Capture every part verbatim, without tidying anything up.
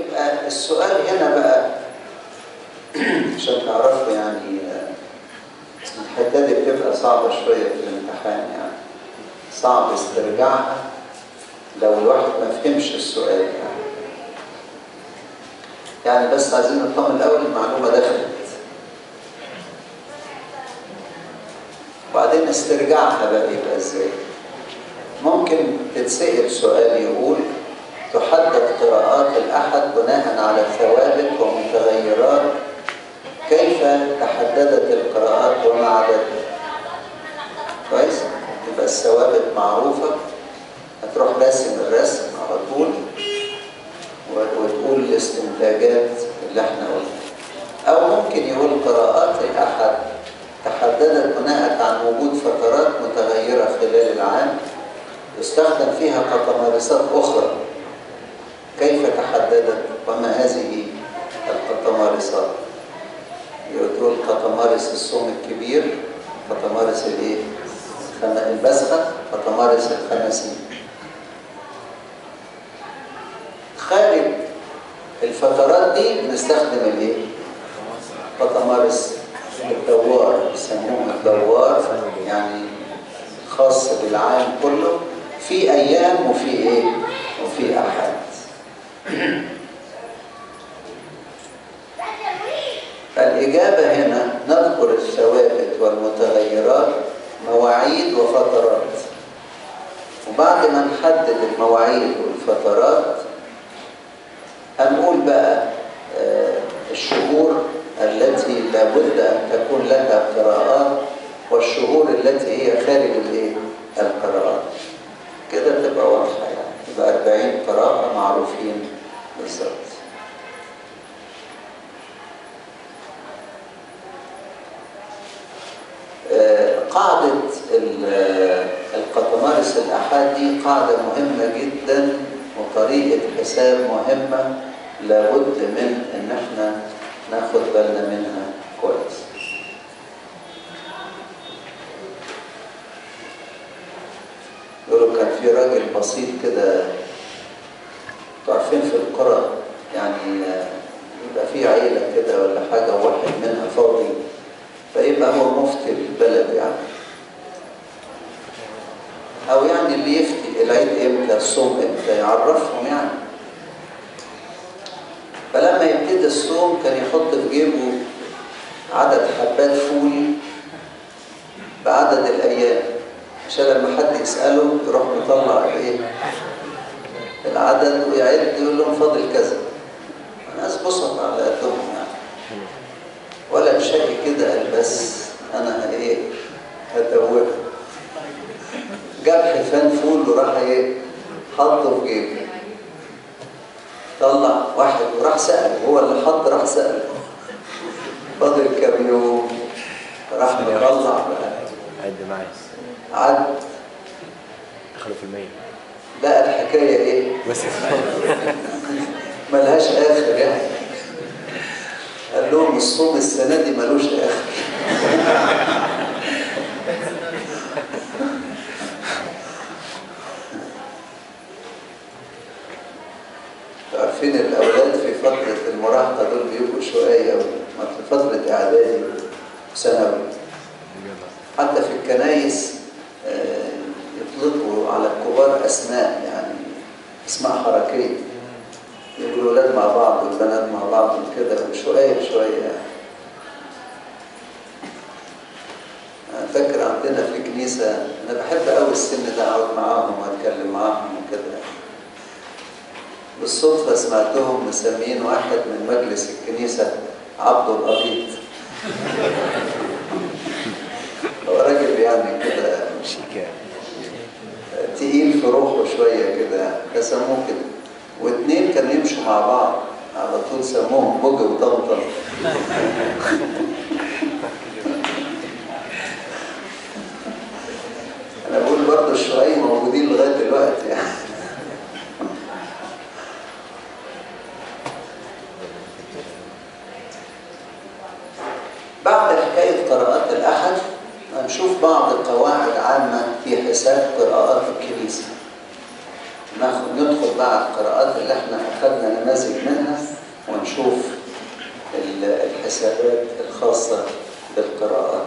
يبقى السؤال هنا بقى عشان تعرفوا يعني الحته دي بتبقى صعبه شويه في الامتحان، يعني صعب استرجاعها لو الواحد ما فهمش السؤال يعني. يعني بس عايزين نطمن الاول المعلومه دخلت، وبعدين استرجاعها بقى يبقى ازاي. ممكن تتسأل سؤال يقول تحدد قراءات الأحد بناء على ثوابت ومتغيرات، كيف تحددت القراءات وما عددها؟ كويس؟ يبقى الثوابت معروفة، هتروح راسم الرسم على طول وتقول الاستنتاجات اللي احنا قلنا. أو ممكن يقول قراءات الأحد تحددت بناء عن وجود فترات متغيرة خلال العام يستخدم فيها قطمارسات أخرى، كيف تحددت وما هذه القطمارسات؟ يقول قطمارس الصوم الكبير، قطمارس الايه؟ البسخة، قطمارس الخمسين. خارج الفترات دي بنستخدم الايه؟ قطمارس الدوار، يسموه الدوار، يعني خاص بالعام كله، في ايام وفي ايه؟ وفي احاد. الإجابة هنا نذكر الثوابت والمتغيرات، مواعيد وفترات، وبعد ما نحدد المواعيد والفترات هنقول بقى الشهور التي لابد أن تكون لها قراءات والشهور التي هي خارج الايه؟ القراءات. كده تبقى واضحة، يعني يبقى أربعين قراءة معروفين بالظبط. قاعدة القطمارس الأحاد دي قاعدة مهمة جدا وطريقة حساب مهمة لابد من إن احنا ناخد بالنا منها كويس. يقولوا كان في راجل بسيط كده، تعرفين في القرى يعني يبقى في عيلة كده ولا حاجة وواحد منها فاضي، فيبقى هو مفتي البلد يعني، أو يعني اللي يفتي العيد إمتى، الصوم إمتى، يعرفهم يعني. فلما يبتدي الصوم كان يحط في جيبه عدد حبات فول بعدد الأيام، عشان لما حد يسأله يروح مطلع إيه؟ العدد ويعد، يقول لهم فاضل كذا. الناس بسط على قدهم يعني، ولا بشكل كده قال بس أنا إيه هدوره. جاب حفان فول وراح إيه؟ حطه في جيبه. طلع واحد وراح سأله، هو اللي حط راح سأله فاضل كام يوم، راح مطلع بقى عد معايا عد دخلوا في المية. لا الحكاية إيه؟ بس ملهاش آخر يعني. قال لهم الصوم السنة دي ملوش آخر. عارفين الأولاد في فترة المراهقة دول بيبقوا شوية، في فترة إعدادي وثانوي، حتى في الكنايس يطلقوا على الكبار أسماء، يعني أسماء حركية، يقولوا الولاد مع بعض والبنات مع بعض وكده، وشوية شوية يعني. أنا فاكر عندنا في كنيسة، أنا بحب أوي السن ده أقعد معاهم وأتكلم معاهم وكده. بالصدفة سمعتهم مسمين واحد من مجلس الكنيسة عبد الأبيض. هو راجل يعني كده تقيل في روحه شوية كده، فسموه كده. واثنين كانوا يمشوا مع بعض على طول، سموهم بوجي وطمطم. أنا بقول برضه الشوية موجودين لغاية دلوقتي يعني. بعد حكاية قراءات الأحد هنشوف بعض قواعد عامة في حساب قراءات الكنيسة. ناخد ندخل بقى على القراءات اللي احنا أخذنا نماذج منها ونشوف الحسابات الخاصة بالقراءات.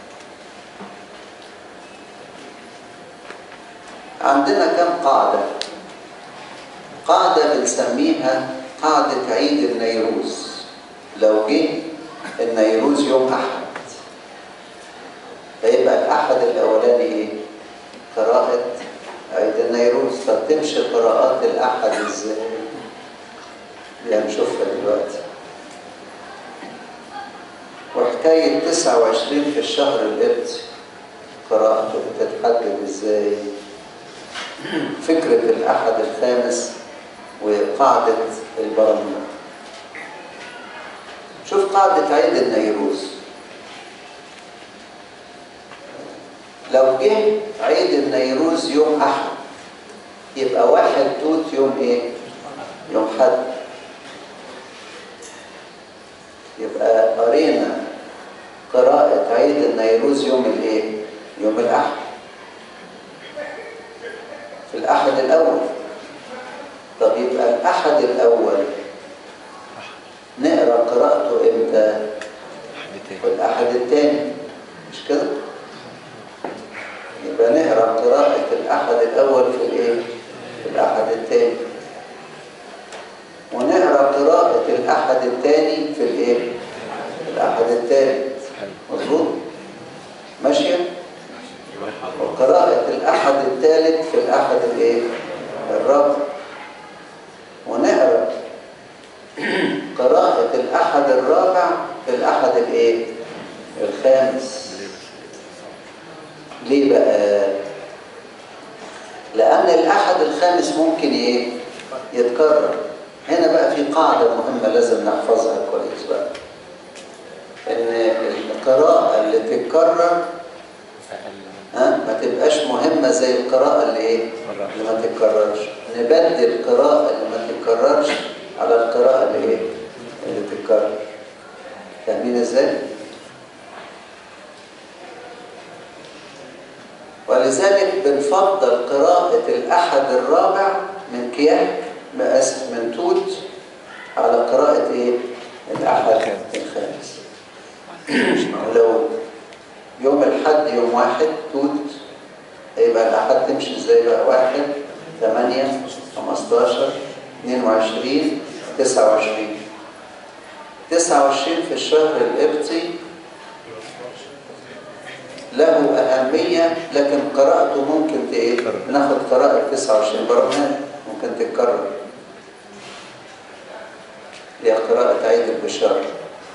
عندنا كم قاعدة؟ قاعدة بنسميها قاعدة عيد النيروز. لو جه النيروز يوم أحد فيبقى الأحد الأولاني إيه؟ قراءة عيد النيروز. فتمشي قراءات الأحد إزاي؟ هنشوفها دلوقتي. وحكاية تسعة وعشرين في الشهر القبطي قراءته بتتحدد إزاي؟ فكرة الأحد الخامس وقاعدة البرامج. شوف قاعدة عيد النيروز. لو جه عيد النيروز يوم أحد يبقى واحد توت يوم إيه؟ يوم حد. يبقى قرينا قراءة عيد النيروز يوم الإيه؟ يوم الأحد. في الأحد الأول. طب يبقى الأحد الأول نقرأ قراءته إمتى؟ في الأحد الثاني، مش كده؟ يبقى نقرأ قراءة الأحد الأول في الإيه؟ في الأحد الثاني. ونقرأ قراءة الأحد الثاني في الإيه؟ في الأحد الثالث. مظبوط؟ ماشية؟ وقراءة الأحد الثالث في الأحد الإيه؟ الرابع. ونقرأ قراءة الأحد الرابع في الأحد الإيه؟ الخامس. ليه بقى؟ لأن الأحد الخامس ممكن إيه؟ يتكرر. هنا بقى في قاعدة مهمة لازم نحفظها كويس بقى. إن القراءة اللي تتكرر ها ما تبقاش مهمة زي القراءة اللي إيه؟ اللي ما تتكررش. نبدل القراءة اللي ما تتكررش على القراءة اللي إيه؟ اللي تتكرر. فاهمين إزاي؟ ولذلك بنفضل قراءة الأحد الرابع من كياك من توت على قراءة إيه؟ الأحد الخامس. ولو يوم الحد يوم واحد توت يبقى الأحد تمشي إزاي بقى؟ واحد، ثمانية، خمستاشر، اثنين وعشرين، تسعة وعشرين. تسعة وعشرين في الشهر القبطي له أهمية، لكن قراءته ممكن إيه؟ ناخد قراءة تسعة وعشرين برهان ممكن تتكرر. هي قراءة عيد البشارة.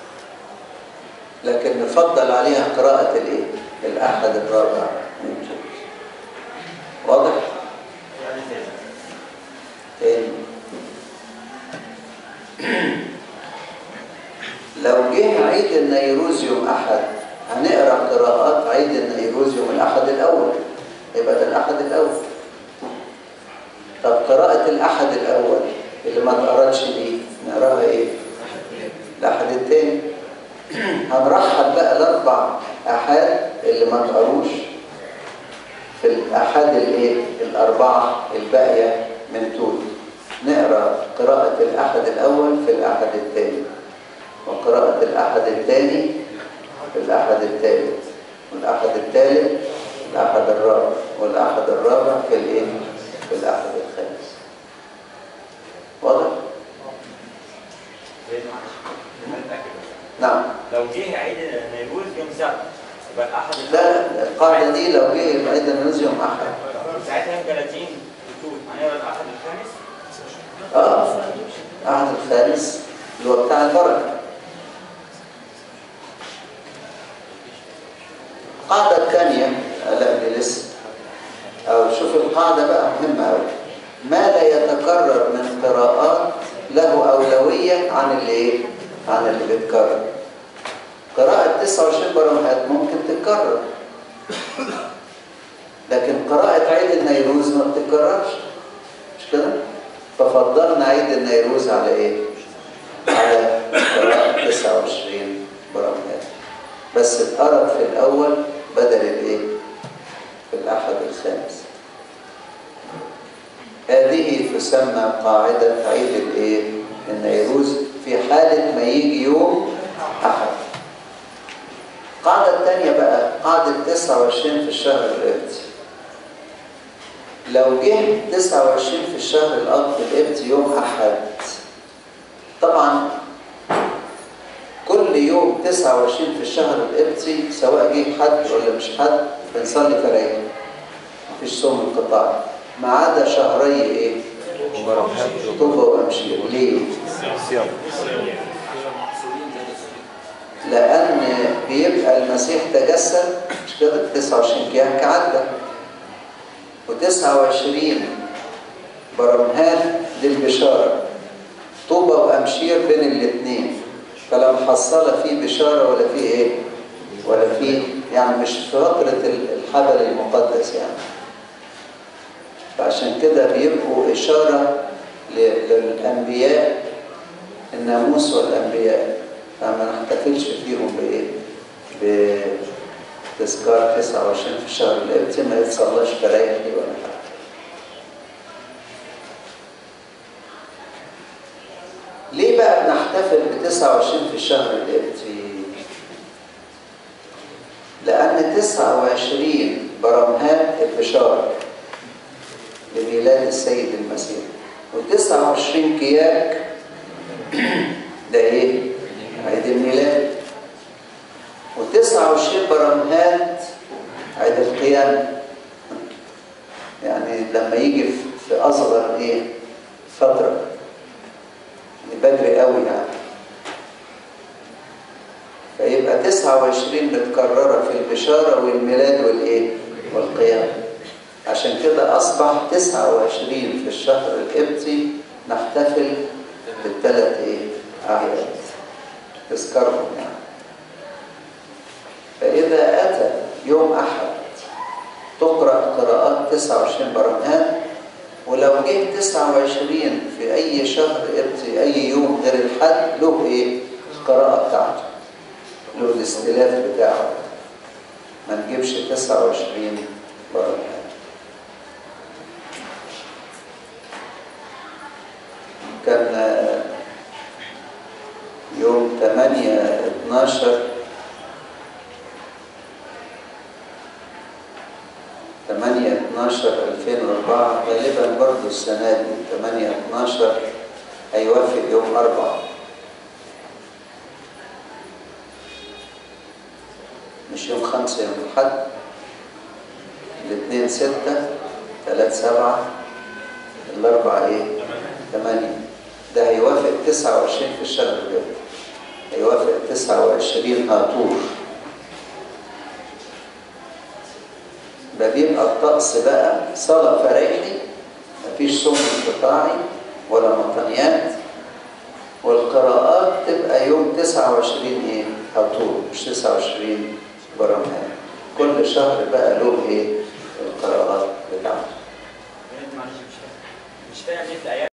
لكن نفضل عليها قراءة الإيه؟ الأحد الرابع من توت. واضح؟ تاني. لو جه عيد النيروز يوم أحد هنقرأ قراءات عيد النيروز يوم الأحد الأول. يبقى ده الأحد الأول. طب قراءة الأحد الأول اللي ما تقرأش دي نقراها إيه؟ الأحد الثاني. هنرحل بقى الأربع أحاد اللي ما تقروش في الأحاد الإيه؟ الأربعة الباقية من توت. نقرأ قراءة الأحد الأول في الأحد الثاني، وقراءة الأحد الثاني في الأحد الثالث، والأحد الثالث الأحد الرابع، والأحد الرابع في الإيه؟ في الأحد الخامس. واضح؟ نعم. لو جه عيد النيروز يوم سبت يبقى الأحد. لا القاعدة دي لو جه عيد النيروز يوم أحد ساعتها يوم ثلاثين توت هنقرا الأحد الخامس. اه الأحد الخامس اللي هو بتاع البركة. القاعدة الثانية لا دي لسه. أو شوف القاعدة بقى مهمة أوي. ما لا يتكرر من قراءات له أولوية عن اللي إيه؟ عن اللي بيتكرر. قراءة تسعة وعشرين برامات ممكن تتكرر، لكن قراءة عيد النيروز ما بتتكررش، مش كده؟ ففضلنا عيد النيروز على إيه؟ على قراءة تسعة وعشرين برامات، بس اتقرأ في الأول بدل الإيه؟ في الأحد الخامس. هذه تسمى قاعدة عيد الإيه؟ النيروز في حالة ما يجي يوم أحد. القاعدة الثانية بقى قاعدة تسعة وعشرين في الشهر القبطي. لو جه تسعة وعشرين في الشهر القبطي يوم أحد، طبعا كل يوم تسعة وعشرين في الشهر القبطي سواء جه حد ولا مش حد بنصلي فرايح، مفيش صوم انقطاعي ما عدا شهري ايه؟ طوبة وأمشير. ليه؟ صيام. لأن بيبقى المسيح تجسد، مش كده؟ تسعة وعشرين كيان كعدة، وتسعة وعشرين برمهان للبشارة، طوبة وأمشير بين الاثنين، فلا محصلة فيه بشارة ولا فيه ايه؟ ولا فيه يعني مش في فترة الحبل المقدس يعني. فعشان كده بيبقوا إشارة للأنبياء، الناموس والأنبياء، فما نحتفلش فيهم بإيه؟ بتذكار تسعة وعشرين في الشهر القبطي، ما يتصلاش فرايح دي ولا حاجة. ليه بقى بنحتفل ب تسعة وعشرين في الشهر القبطي؟ لأن تسعة وعشرين برمهان البشارة لميلاد السيد المسيح، وتسعة وعشرين كياك ده ايه؟ عيد الميلاد. وتسعة وعشرين برمهات عيد القيامة، يعني لما يجي في أصغر ايه؟ فترة بدري قوي يعني. فيبقى تسعة وعشرين متكررة في البشارة والميلاد والايه؟ والقيامة. عشان كده أصبح تسعة وعشرين في الشهر القبطي نحتفل بالثلاث ايه؟ أعياد تذكرهم يعني. فإذا أتى يوم أحد تقرأ قراءات تسعة وعشرين برمهان، ولو جه تسعة وعشرين في أي شهر قبطي أي يوم غير الحد له إيه؟ القراءة بتاعته، له الاستلاف بتاعه، ما نجيبش تسعة وعشرين برمهان. كان يوم ثمانية اتناشر ثمانية اتناشر ألفين وأربعة غالبا برضو السنة دي ثمانية اتناشر هيوافق يوم أربعة، مش يوم خمسة، يوم الحد، الاثنين ستة، ثلاث سبعة، الأربعة إيه؟ ثمانية. ده هيوافق تسعة وعشرين في الشهر الجاي، هيوافق تسعة وعشرين هاتور. ده بيبقى الطقس بقى صلاة فرايحي، مفيش صوم انقطاعي ولا مطنيات، والقراءات تبقى يوم تسعة وعشرين ايه؟ هاتور، مش تسعة وعشرين برمهان. كل شهر بقى له ايه؟ القراءات بتاعته. مش فاهم ايه الآيات